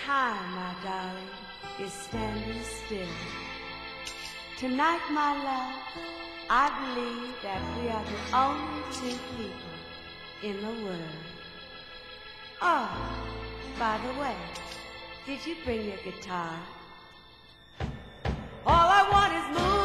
time, my darling, is standing still. Tonight, my love, I believe that we are the only two people in the world. Oh, by the way, did you bring your guitar? All I want is moon.